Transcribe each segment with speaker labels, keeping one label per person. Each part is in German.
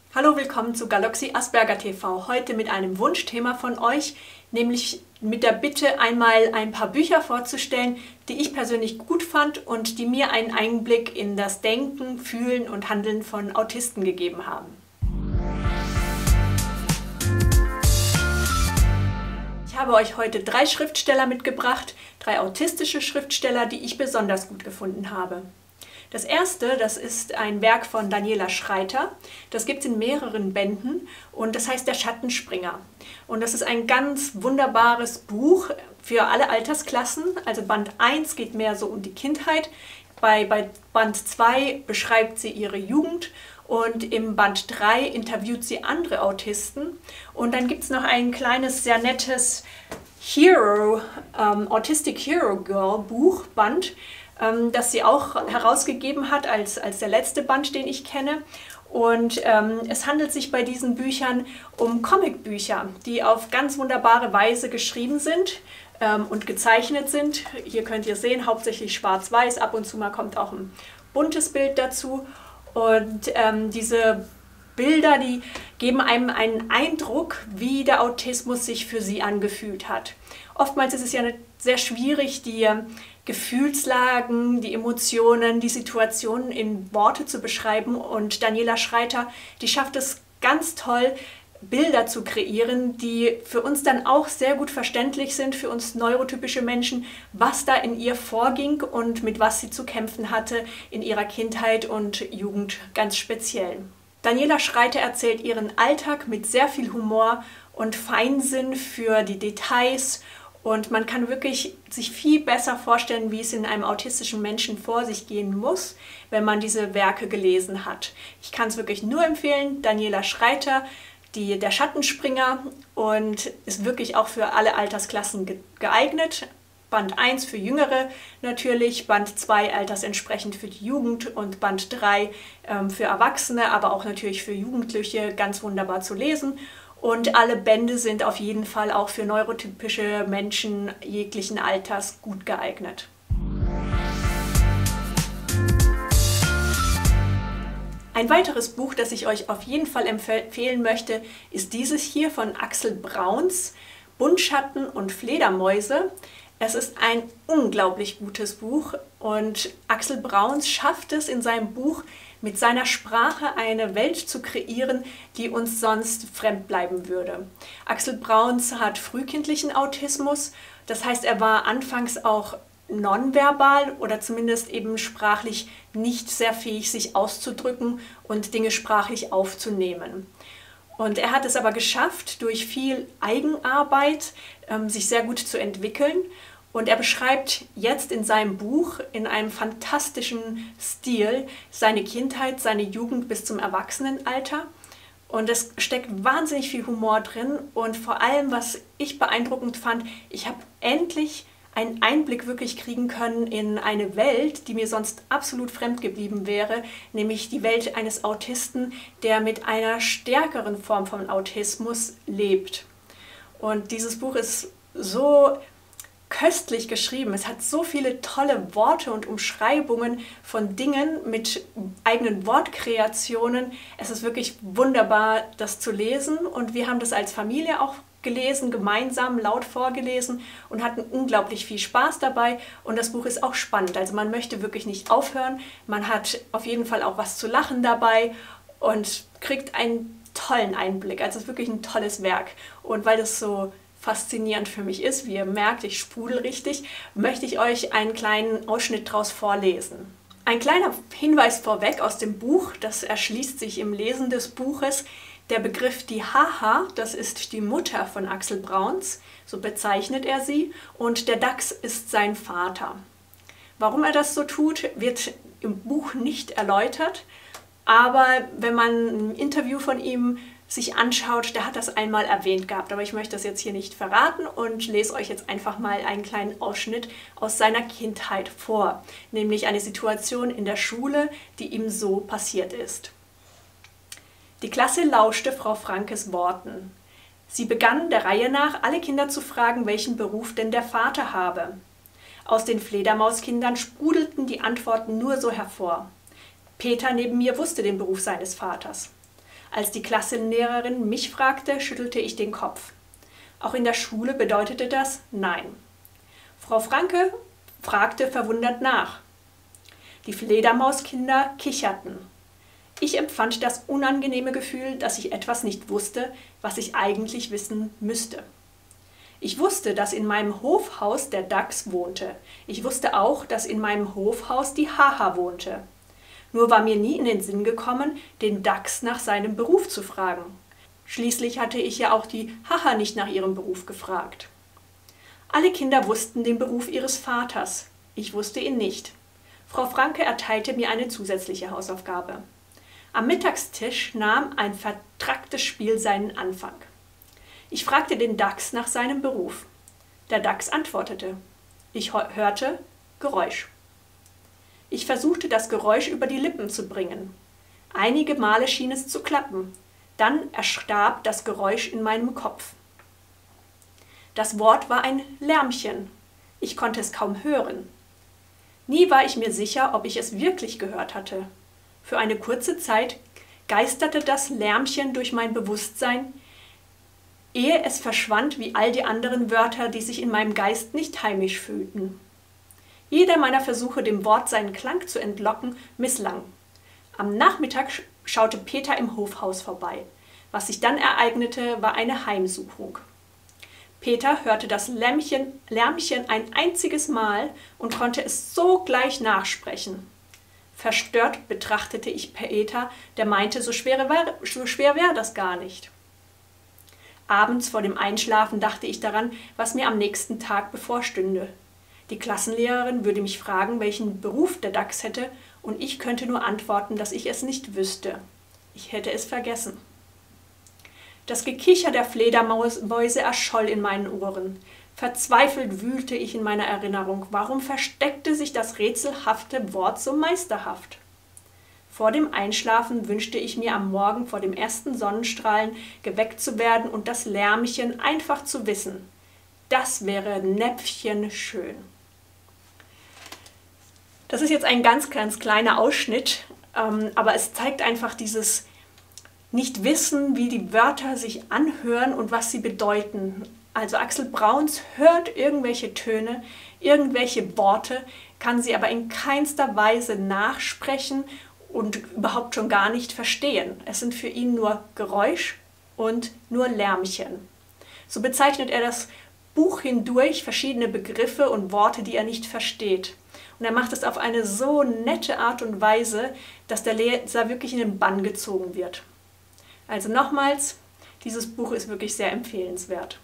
Speaker 1: Hallo, willkommen zu Galaxy Asperger TV. Heute mit einem Wunschthema von euch, nämlich mit der Bitte, einmal ein paar Bücher vorzustellen, die ich persönlich gut fand und die mir einen Einblick in das Denken, Fühlen und Handeln von Autisten gegeben haben. Ich habe euch heute 3 Schriftsteller mitgebracht, 3 autistische Schriftsteller, die ich besonders gut gefunden habe. Das erste, das ist ein Werk von Daniela Schreiter. Das gibt es in mehreren Bänden und das heißt Der Schattenspringer. Und das ist ein ganz wunderbares Buch für alle Altersklassen. Also Band 1 geht mehr so um die Kindheit, bei Band 2 beschreibt sie ihre Jugend und im Band 3 interviewt sie andere Autisten. Und dann gibt es noch ein kleines, sehr nettes Autistic Hero Girl Buchband, das sie auch herausgegeben hat als der letzte Band, den ich kenne. Und es handelt sich bei diesen Büchern um Comicbücher, die auf ganz wunderbare Weise geschrieben sind und gezeichnet sind. Hier könnt ihr sehen, hauptsächlich schwarz-weiß, ab und zu mal kommt auch ein buntes Bild dazu. Und diese Bilder, die geben einem einen Eindruck, wie der Autismus sich für sie angefühlt hat. Oftmals ist es ja sehr schwierig, die Gefühlslagen, die Emotionen, die Situationen in Worte zu beschreiben. Und Daniela Schreiter, die schafft es ganz toll, Bilder zu kreieren, die für uns dann auch sehr gut verständlich sind, für uns neurotypische Menschen, was da in ihr vorging und mit was sie zu kämpfen hatte in ihrer Kindheit und Jugend ganz speziell. Daniela Schreiter erzählt ihren Alltag mit sehr viel Humor und Feinsinn für die Details. Und man kann wirklich sich viel besser vorstellen, wie es in einem autistischen Menschen vor sich gehen muss, wenn man diese Werke gelesen hat. Ich kann es wirklich nur empfehlen, Daniela Schreiter, Der Schattenspringer, und ist wirklich auch für alle Altersklassen geeignet. Band 1 für Jüngere natürlich, Band 2 altersentsprechend für die Jugend und Band 3 für Erwachsene, aber auch natürlich für Jugendliche ganz wunderbar zu lesen. Und alle Bände sind auf jeden Fall auch für neurotypische Menschen jeglichen Alters gut geeignet. Ein weiteres Buch, das ich euch auf jeden Fall empfehlen möchte, ist dieses hier von Axel Brauns, Buntschatten und Fledermäuse. Es ist ein unglaublich gutes Buch und Axel Brauns schafft es in seinem Buch, mit seiner Sprache eine Welt zu kreieren, die uns sonst fremd bleiben würde. Axel Brauns hat frühkindlichen Autismus, das heißt, er war anfangs auch nonverbal oder zumindest eben sprachlich nicht sehr fähig, sich auszudrücken und Dinge sprachlich aufzunehmen. Und er hat es aber geschafft, durch viel Eigenarbeit sich sehr gut zu entwickeln. Und er beschreibt jetzt in seinem Buch in einem fantastischen Stil seine Kindheit, seine Jugend bis zum Erwachsenenalter. Und es steckt wahnsinnig viel Humor drin. Und vor allem, was ich beeindruckend fand, ich habe endlich einen Einblick wirklich kriegen können in eine Welt, die mir sonst absolut fremd geblieben wäre, nämlich die Welt eines Autisten, der mit einer stärkeren Form von Autismus lebt. Und dieses Buch ist so köstlich geschrieben. Es hat so viele tolle Worte und Umschreibungen von Dingen mit eigenen Wortkreationen. Es ist wirklich wunderbar, das zu lesen. Und wir haben das als Familie auch gelesen, gemeinsam laut vorgelesen und hatten unglaublich viel Spaß dabei. Und das Buch ist auch spannend. Also man möchte wirklich nicht aufhören. Man hat auf jeden Fall auch was zu lachen dabei und kriegt einen tollen Einblick. Also es ist wirklich ein tolles Werk. Und weil das so faszinierend für mich ist, wie ihr merkt, ich sprudel richtig, möchte ich euch einen kleinen Ausschnitt daraus vorlesen. Ein kleiner Hinweis vorweg aus dem Buch, das erschließt sich im Lesen des Buches. Der Begriff die Haha, das ist die Mutter von Axel Brauns, so bezeichnet er sie, und der Dachs ist sein Vater. Warum er das so tut, wird im Buch nicht erläutert, aber wenn man ein Interview von ihm sich anschaut, der hat das einmal erwähnt gehabt, aber ich möchte das jetzt hier nicht verraten und lese euch jetzt einfach mal einen kleinen Ausschnitt aus seiner Kindheit vor, nämlich eine Situation in der Schule, die ihm so passiert ist. Die Klasse lauschte Frau Frankes Worten. Sie begann der Reihe nach, alle Kinder zu fragen, welchen Beruf denn der Vater habe. Aus den Fledermauskindern sprudelten die Antworten nur so hervor. Peter neben mir wusste den Beruf seines Vaters. Als die Klassenlehrerin mich fragte, schüttelte ich den Kopf. Auch in der Schule bedeutete das Nein. Frau Franke fragte verwundert nach. Die Fledermauskinder kicherten. Ich empfand das unangenehme Gefühl, dass ich etwas nicht wusste, was ich eigentlich wissen müsste. Ich wusste, dass in meinem Hofhaus der Dachs wohnte. Ich wusste auch, dass in meinem Hofhaus die Haha wohnte. Nur war mir nie in den Sinn gekommen, den Dachs nach seinem Beruf zu fragen. Schließlich hatte ich ja auch die Haha nicht nach ihrem Beruf gefragt. Alle Kinder wussten den Beruf ihres Vaters. Ich wusste ihn nicht. Frau Franke erteilte mir eine zusätzliche Hausaufgabe. Am Mittagstisch nahm ein vertracktes Spiel seinen Anfang. Ich fragte den Dachs nach seinem Beruf. Der Dachs antwortete. Ich hörte Geräusch. Ich versuchte, das Geräusch über die Lippen zu bringen. Einige Male schien es zu klappen. Dann erstarb das Geräusch in meinem Kopf. Das Wort war ein Lärmchen. Ich konnte es kaum hören. Nie war ich mir sicher, ob ich es wirklich gehört hatte. Für eine kurze Zeit geisterte das Lärmchen durch mein Bewusstsein, ehe es verschwand wie all die anderen Wörter, die sich in meinem Geist nicht heimisch fühlten. Jeder meiner Versuche, dem Wort seinen Klang zu entlocken, misslang. Am Nachmittag schaute Peter im Hofhaus vorbei. Was sich dann ereignete, war eine Heimsuchung. Peter hörte das Lärmchen ein einziges Mal und konnte es sogleich nachsprechen. Verstört betrachtete ich Peter, der meinte, so schwer wäre das gar nicht. Abends vor dem Einschlafen dachte ich daran, was mir am nächsten Tag bevorstünde. Die Klassenlehrerin würde mich fragen, welchen Beruf der Dachs hätte, und ich könnte nur antworten, dass ich es nicht wüsste. Ich hätte es vergessen. Das Gekicher der Fledermäuse erscholl in meinen Ohren. Verzweifelt wühlte ich in meiner Erinnerung. Warum versteckte sich das rätselhafte Wort so meisterhaft? Vor dem Einschlafen wünschte ich mir am Morgen vor dem ersten Sonnenstrahlen geweckt zu werden und das Lärmchen einfach zu wissen. Das wäre näpfchenschön. Das ist jetzt ein ganz, ganz kleiner Ausschnitt, aber es zeigt einfach dieses Nicht-Wissen, wie die Wörter sich anhören und was sie bedeuten. Also Axel Brauns hört irgendwelche Töne, irgendwelche Worte, kann sie aber in keinster Weise nachsprechen und überhaupt schon gar nicht verstehen. Es sind für ihn nur Geräusch und nur Lärmchen. So bezeichnet er das Buch hindurch verschiedene Begriffe und Worte, die er nicht versteht. Und er macht es auf eine so nette Art und Weise, dass der Leser wirklich in den Bann gezogen wird. Also nochmals, dieses Buch ist wirklich sehr empfehlenswert.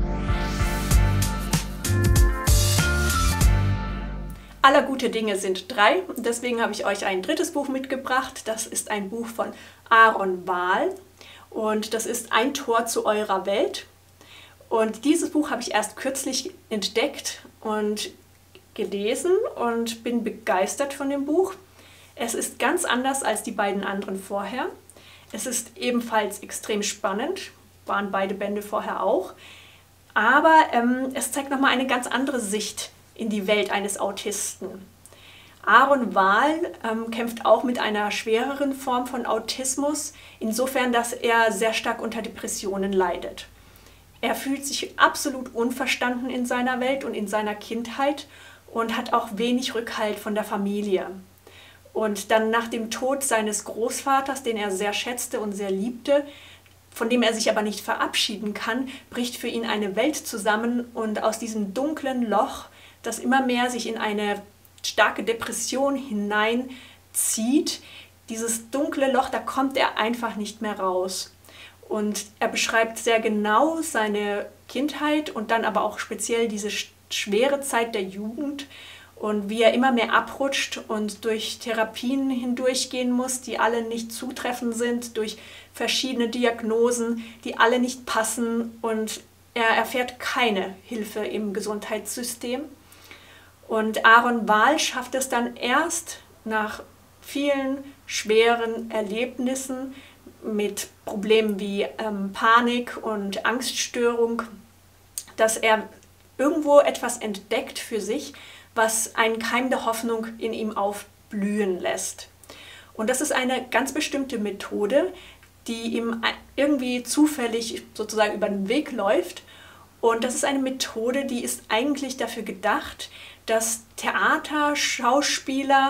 Speaker 1: Aller gute Dinge sind 3. Deswegen habe ich euch ein drittes Buch mitgebracht. Das ist ein Buch von Aaron Wahl und das ist Ein Tor zu eurer Welt. Und dieses Buch habe ich erst kürzlich entdeckt und gelesen und bin begeistert von dem Buch. Es ist ganz anders als die beiden anderen vorher. Es ist ebenfalls extrem spannend, waren beide Bände vorher auch, aber es zeigt nochmal eine ganz andere Sicht in die Welt eines Autisten. Aaron Wahl kämpft auch mit einer schwereren Form von Autismus, insofern, dass er sehr stark unter Depressionen leidet. Er fühlt sich absolut unverstanden in seiner Welt und in seiner Kindheit und hat auch wenig Rückhalt von der Familie. Und dann nach dem Tod seines Großvaters, den er sehr schätzte und sehr liebte, von dem er sich aber nicht verabschieden kann, bricht für ihn eine Welt zusammen und aus diesem dunklen Loch, das immer mehr sich in eine starke Depression hineinzieht, dieses dunkle Loch, da kommt er einfach nicht mehr raus. Und er beschreibt sehr genau seine Kindheit und dann aber auch speziell diese schwere Zeit der Jugend und wie er immer mehr abrutscht und durch Therapien hindurchgehen muss, die alle nicht zutreffend sind, durch verschiedene Diagnosen, die alle nicht passen und er erfährt keine Hilfe im Gesundheitssystem. Und Aaron Wahl schafft es dann erst nach vielen schweren Erlebnissen mit Problemen wie Panik und Angststörung, dass er irgendwo etwas entdeckt für sich, was einen Keim der Hoffnung in ihm aufblühen lässt. Und das ist eine ganz bestimmte Methode, die ihm irgendwie zufällig sozusagen über den Weg läuft. Und das ist eine Methode, die ist eigentlich dafür gedacht, dass Theater, Schauspieler,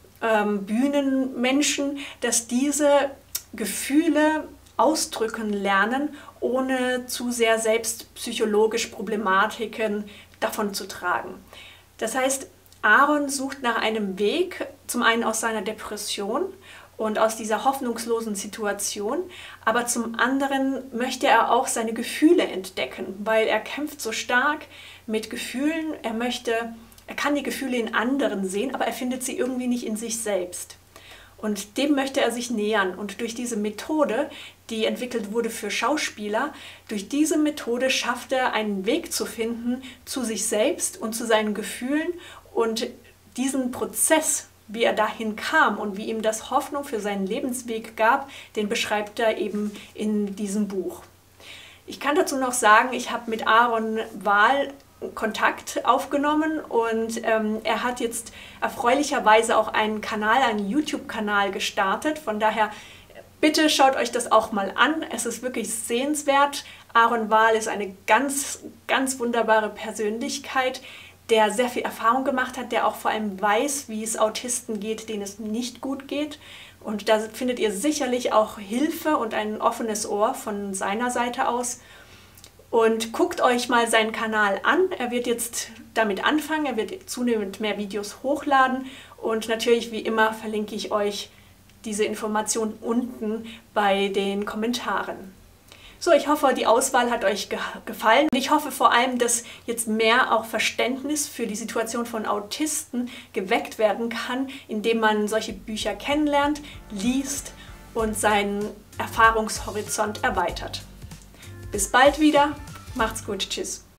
Speaker 1: Bühnenmenschen, dass diese Gefühle ausdrücken lernen, ohne zu sehr selbst psychologisch Problematiken davon zu tragen. Das heißt, Aaron sucht nach einem Weg, zum einen aus seiner Depression und aus dieser hoffnungslosen Situation, aber zum anderen möchte er auch seine Gefühle entdecken, weil er kämpft so stark mit Gefühlen. Er kann die Gefühle in anderen sehen, aber er findet sie irgendwie nicht in sich selbst. Und dem möchte er sich nähern. Und durch diese Methode, die entwickelt wurde für Schauspieler, durch diese Methode schafft er einen Weg zu finden zu sich selbst und zu seinen Gefühlen. Und diesen Prozess, wie er dahin kam und wie ihm das Hoffnung für seinen Lebensweg gab, den beschreibt er eben in diesem Buch. Ich kann dazu noch sagen, ich habe mit Aaron Wahl Kontakt aufgenommen und er hat jetzt erfreulicherweise auch einen YouTube-Kanal gestartet. Von daher, bitte schaut euch das auch mal an. Es ist wirklich sehenswert. Aaron Wahl ist eine ganz, ganz wunderbare Persönlichkeit, der sehr viel Erfahrung gemacht hat, der auch vor allem weiß, wie es Autisten geht, denen es nicht gut geht. Und da findet ihr sicherlich auch Hilfe und ein offenes Ohr von seiner Seite aus. Und guckt euch mal seinen Kanal an. Er wird jetzt damit anfangen, er wird zunehmend mehr Videos hochladen. Und natürlich, wie immer, verlinke ich euch diese Informationen unten bei den Kommentaren. So, ich hoffe, die Auswahl hat euch gefallen. Ich hoffe vor allem, dass jetzt mehr auch Verständnis für die Situation von Autisten geweckt werden kann, indem man solche Bücher kennenlernt, liest und seinen Erfahrungshorizont erweitert. Bis bald wieder. Macht's gut. Tschüss.